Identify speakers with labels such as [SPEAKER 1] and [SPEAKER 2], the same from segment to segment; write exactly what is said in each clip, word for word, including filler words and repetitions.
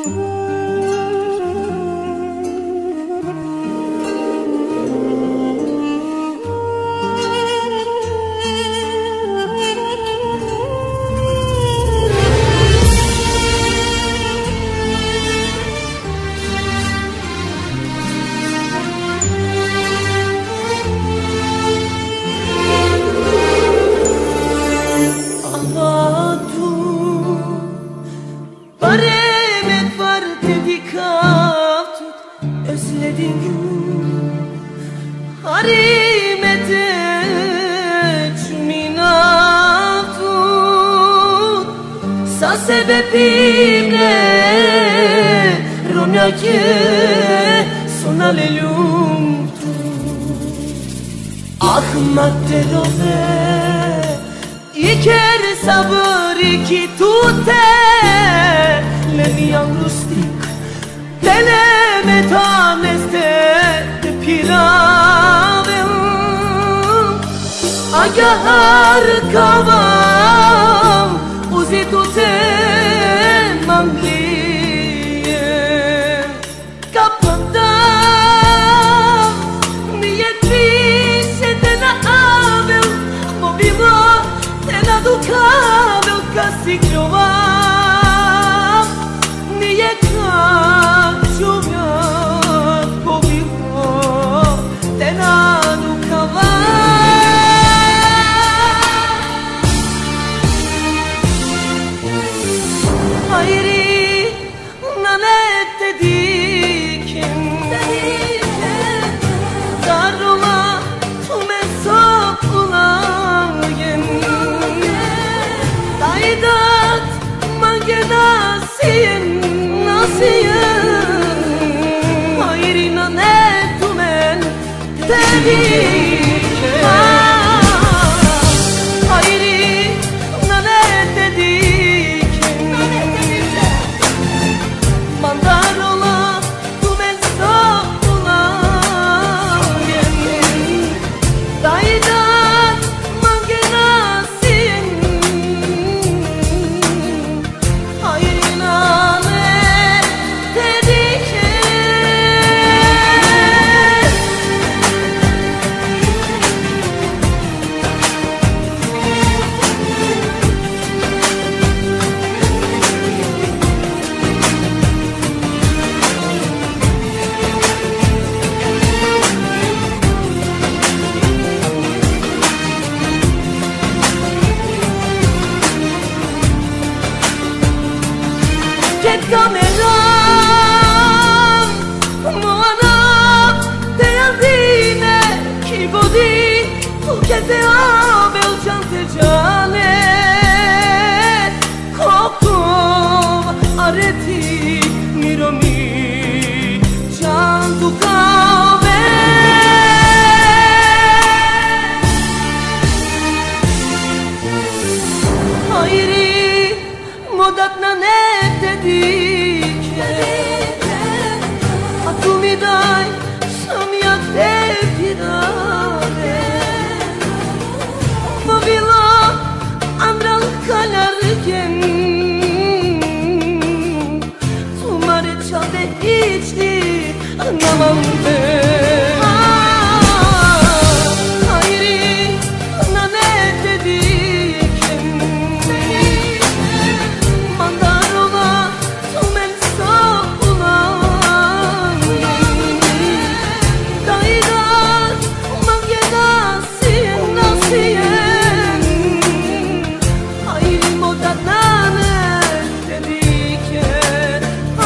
[SPEAKER 1] Sebebimle Romya ke sonalelum tu Ahmak terove Iker sabır iki tute Lemi angrustik Teleme taneste de piravem Agahar kavam Uzi tute Mangliye Kapandam Niyetli tena avel Movivo tena dukavel Kasiklovam Niye kaçuvat Movivo tena dukavam Hayri nanet dedikim Darula tume sopulagen Daidat mange nasiyen nasiyen Hayri nanet tumen dedikim Hayri nanet dedikim Mandarola tu me sopulagen Daidat mange nasiyen Hayri nanet dedikim Ket kameram Moana te andine Ki bodi tu kete abel chante jane Kokov areti miromi chantu kave Hayri modat na ne dedik A tu mi daj samja te pirave Movilo andral kalarken Tu mare çalde içti anlamam ben Hayri na ne dedik Mandarola tu men sopulagen Daidat mange nasiyen nasiyen Hayri modat nanet dediken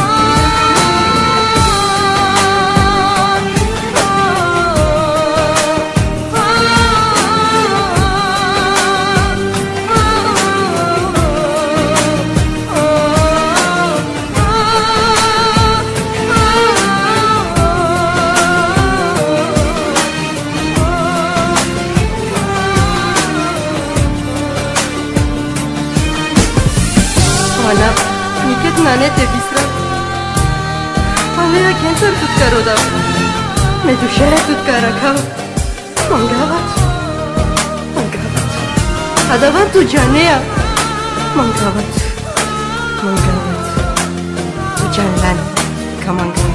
[SPEAKER 1] Ana, niket nanet bisra Avera cancer tutkaro da Me dushara tutkara ka Mangavat Mangavat Adavat tu janeya Mangavat Mangavat Tu Canlan Kamangan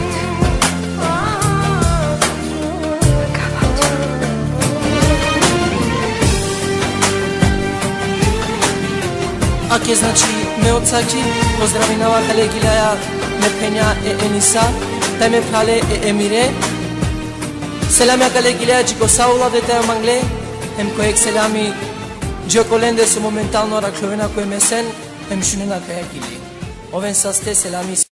[SPEAKER 2] Aké značí me odsaki, pozdravím Ahale Gilaya, me Peña e Enisa, te me Phale e Emire. Selam Ahale Gilaya, Jico Saula de te Mangle, hem koek selami, Giocolende su momental no raklovena koe mesen, hem shunena kaya gili. Oven saste selami.